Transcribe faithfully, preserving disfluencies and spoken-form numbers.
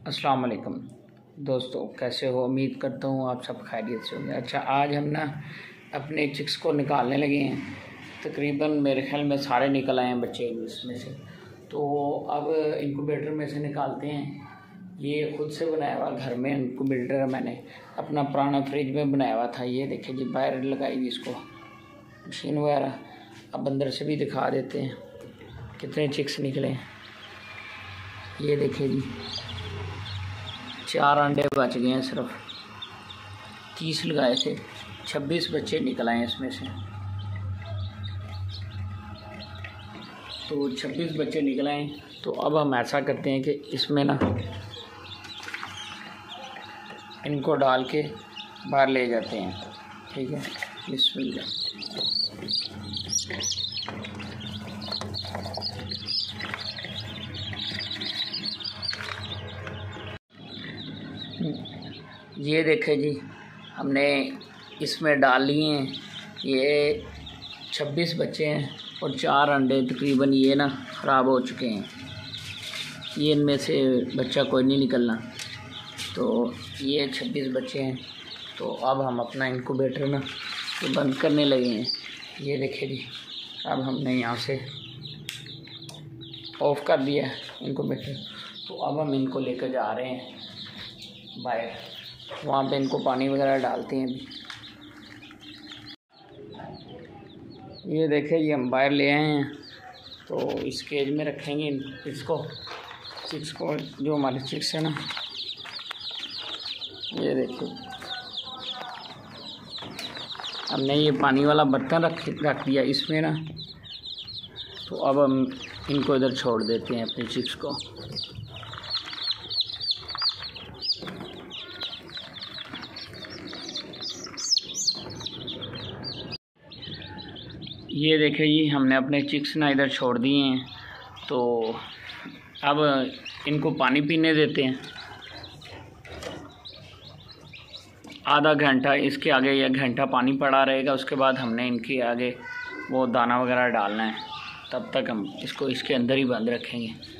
अस्सलाम वालेकुम दोस्तों, कैसे हो? उम्मीद करता हूँ आप सब खैरियत से होंगे। अच्छा, आज हम ना अपने चिक्स को निकालने लगे हैं। तकरीबन मेरे ख्याल में सारे निकल आए हैं बच्चे इसमें से। तो अब इंक्यूबेटर में से निकालते हैं। ये खुद से बनाया हुआ घर में इंक्यूबेटर मैंने अपना पुराना फ्रिज में बनाया हुआ था। ये देखिए जी, बाहर लगाई हुई इसको मशीन वगैरह। अब अंदर से भी दिखा देते हैं कितने चिक्स निकले हैं। ये देखिए जी, चार अंडे बच गए हैं। सिर्फ तीस लगाए थे, छब्बीस बच्चे निकल आए इसमें से। तो छब्बीस बच्चे निकल आए। तो अब हम ऐसा करते हैं कि इसमें ना इनको डाल के बाहर ले जाते हैं। ठीक है, बिस्मिल्लाह। ये देखें जी, हमने इसमें डाल लिए हैं। ये छब्बीस बच्चे हैं और चार अंडे तकरीबन ये ना ख़राब हो चुके हैं। ये इनमें से बच्चा कोई नहीं निकलना। तो ये छब्बीस बच्चे हैं। तो अब हम अपना इंक्यूबेटर ना तो बंद करने लगे हैं। ये देखें जी, अब हमने यहाँ से ऑफ़ कर दिया है इंक्यूबेटर। तो अब हम इनको लेकर जा रहे हैं बाहर, वहाँ पे इनको पानी वगैरह डालते हैं अभी। ये देखें जी, हम बाहर ले आए हैं। तो इस केज में रखेंगे इसको, चिक्स को, जो हमारे चिक्स है ना। ये देखिए, हमने ये पानी वाला बर्तन रख रख दिया इसमें ना। तो अब हम इनको इधर छोड़ देते हैं अपने चिक्स को। ये देखें जी, हमने अपने चिक्स ना इधर छोड़ दिए हैं। तो अब इनको पानी पीने देते हैं। आधा घंटा इसके आगे या घंटा पानी पड़ा रहेगा। उसके बाद हमने इनके आगे वो दाना वगैरह डालना है। तब तक हम इसको इसके अंदर ही बंद रखेंगे।